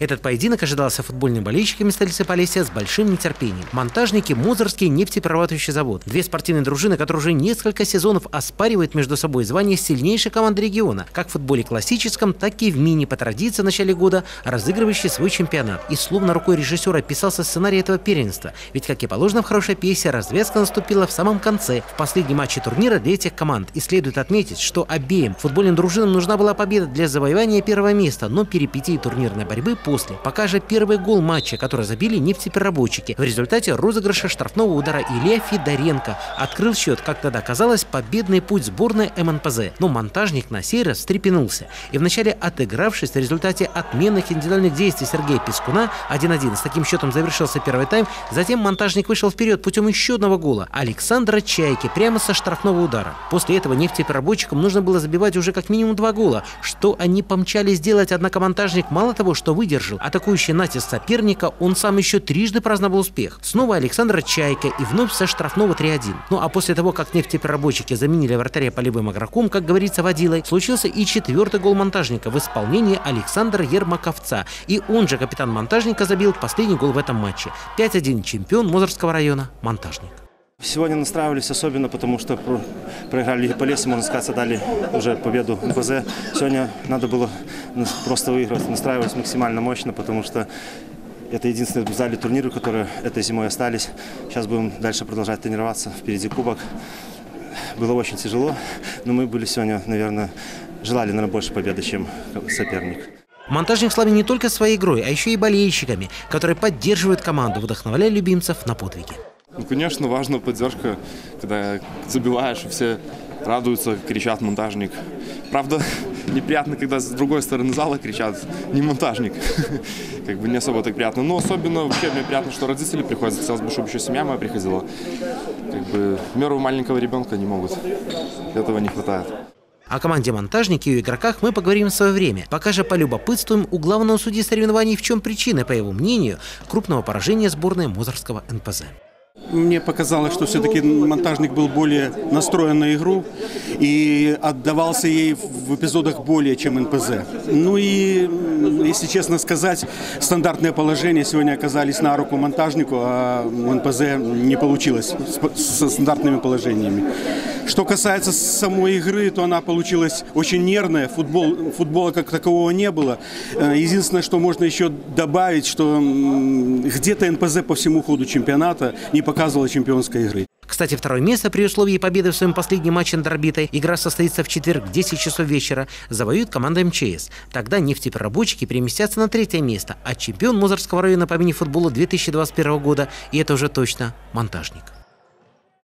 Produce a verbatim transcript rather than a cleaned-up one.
Этот поединок ожидался футбольными болельщиками столицы Полесья с большим нетерпением. Монтажники – Мозырский нефтеперерабатывающий завод. Две спортивные дружины, которые уже несколько сезонов оспаривают между собой звание сильнейшей команды региона, как в футболе классическом, так и в мини, по традиции в начале года разыгрывающий свой чемпионат. И словно рукой режиссера писался сценарий этого первенства. Ведь, как и положено в хорошей пьесе, развязка наступила в самом конце, в последнем матче турнира для этих команд. И следует отметить, что обеим футбольным дружинам нужна была победа для завоевания первого места, но перипетии турнирной борьбы после. Пока же первый гол матча, который забили нефтепереработчики. В результате розыгрыша штрафного удара Илья Федоренко открыл счет, как тогда казалось, победный путь сборной эм эн пэ зэ. Но монтажник на сей раз встрепенулся. И вначале отыгравшись в результате отменных индивидуальных действий Сергея Пискуна один-один. С таким счетом завершился первый тайм. Затем монтажник вышел вперед путем еще одного гола Александра Чайки прямо со штрафного удара. После этого нефтепереработчикам нужно было забивать уже как минимум два гола, что они помчались делать, однако монтажник мало того, что выдержал атакующий натиск соперника, он сам еще трижды праздновал успех. Снова Александра Чайка и вновь со штрафного три-один. Ну а после того, как нефтепереработчики заменили вратаря полевым игроком, как говорится, водилой, случился и четвертый гол монтажника в исполнении Александра Ермаковца. И он же, капитан монтажника, забил последний гол в этом матче. пять-один чемпион Мозырского района «Монтажник». Сегодня настраивались особенно, потому что проиграли Лиги Полесья, можно сказать, дали уже победу эм пэ зэ. Сегодня надо было просто выиграть, настраивались максимально мощно, потому что это единственные в зале турниры, которые этой зимой остались. Сейчас будем дальше продолжать тренироваться, впереди кубок. Было очень тяжело, но мы были сегодня, наверное, желали, наверное, больше победы, чем соперник. Монтажник славен не только своей игрой, а еще и болельщиками, которые поддерживают команду, вдохновляя любимцев на подвиги. Ну, конечно, важна поддержка, когда забиваешь, все радуются, кричат «монтажник». Правда, неприятно, когда с другой стороны зала кричат «не монтажник». Как бы не особо так приятно. Но особенно вообще мне приятно, что родители приходят. Хотелось бы, чтобы еще семья моя приходила. Как бы меру маленького ребенка не могут. Этого не хватает. О команде «Монтажники» и ее игроках мы поговорим в свое время. Пока же полюбопытствуем у главного судьи соревнований, в чем причина, по его мнению, крупного поражения сборной Мозырского эн пэ зэ. Мне показалось, что все-таки монтажник был более настроен на игру и отдавался ей в эпизодах более, чем эн пэ зэ. Ну и, если честно сказать, стандартные положения сегодня оказались на руку монтажнику, а у эн пэ зэ не получилось со стандартными положениями. Что касается самой игры, то она получилась очень нервная. Футбол, футбола как такового не было. Единственное, что можно еще добавить, что где-то эн пэ зэ по всему ходу чемпионата не показывала чемпионской игры. Кстати, второе место при условии победы в своем последнем матче над «Орбитой», игра состоится в четверг в десять часов вечера, завоюет команда эм че эс. Тогда нефтепереработчики переместятся на третье место, а чемпион Мозырского района по мини-футболу две тысячи двадцать первого года, и это уже точно, «Монтажник».